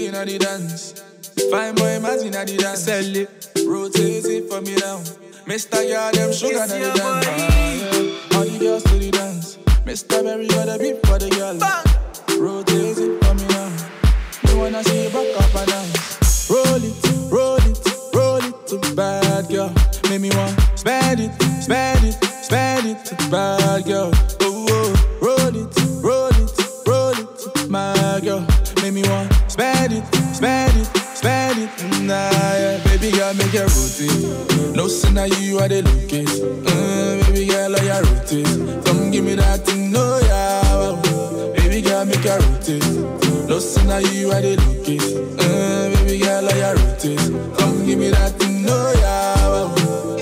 in the dance. Fine boy, Martin at the dance. Sell it, rotate it for me now. Mr. Girl, them sugar at the dance. All the girls to the dance. Mr. Berry got a beat for the girl. Rotate it for me now. Me wanna see you back up and dance. Roll it, roll it, roll it to bad girl. Make me want spend it, spend it, spend it to bad girl. Oh, oh, roll it, roll it, roll it to my girl. Make me want spend it, spend it, spend it. Nah, yeah. Baby girl, make it rotate. No sin that you are the locate. Baby girl, I are rotate. Come give me that thing, no, yeah. Wow. Baby girl, make it rotate. No sin that you are the locate. Baby girl, I are rotate. Come give me that thing, no, yeah. Wow.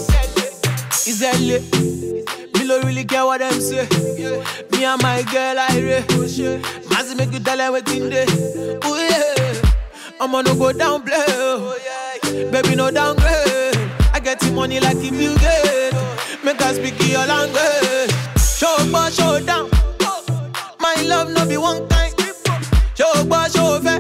Is that lit? Me don't really care what them say. Me and my girl, I re. Mazzy make you tell her what in there. Oh yeah, I'ma no go down play. Baby, no downgrade. I get the money like if you get. Make us speak your language. Show up, show down. My love no be one kind. Show up, show fair.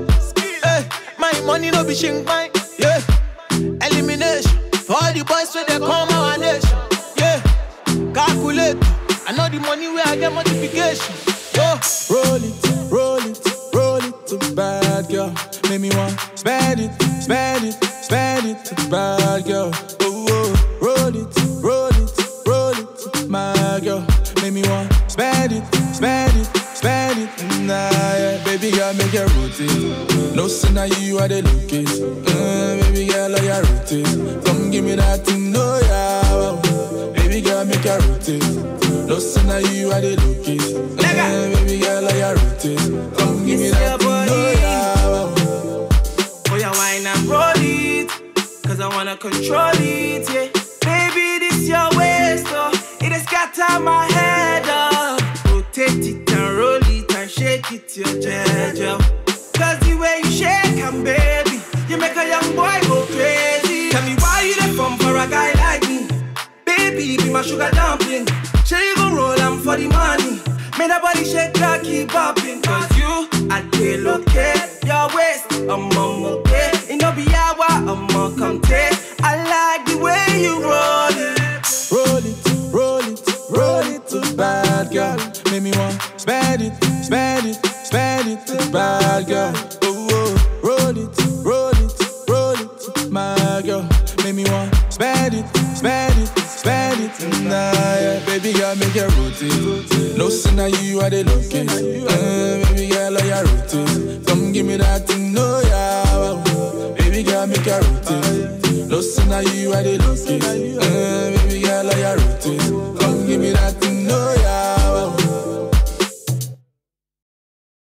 My money no be shink mine. Yeah, elimination. For all the boys where they come our nation. Yeah, calculate. I know the money where I get multiplication. Yo, roll it, roll it, roll it to bad girl. Make me want spend it, spend it, spend it to bad girl. Oh, oh, roll it, roll it, roll it to my girl. Make me want spend it, spend it, spend it. Nah, yeah. Baby girl, make it rotate. No sin that you are the locate. Baby girl, I are rotate. Come give me that thing, no, yeah. Wow. Baby girl, make it rotate. No sin that you are the locate. Baby girl, I are rotate. Come give me that thing, no, yeah. Wow. Oh, yeah, wine and roll it. Cause I wanna control it, yeah. Baby, this your waist, oh. It has scatter my head, oh. Rotate it and roll it and shake it, your judge. Cause the way you shake and baby, you make a young boy go crazy. Tell me why you there from for a guy like me. Baby, be my sugar dumpling. Sure you gon' roll them for the money. Make that body shake like keep popping. Cause you, I feel okay. Your waist, I'm okay. In no be hour, I'ma come take. I like the way you roll it. Roll it, roll it, roll it to bad girl. Make me want spend it, spend it, spend it to bad girl. Oh, oh, roll it, roll it, roll it to my girl. Make me want spend it, spend it, spend it. Nah, yeah. Baby girl, make it rotate. No sin that you are the locate. Baby girl, I are rotate. Come give me that thing, no, yeah. Wow. Baby girl, make it rotate. No sin that you are the locate.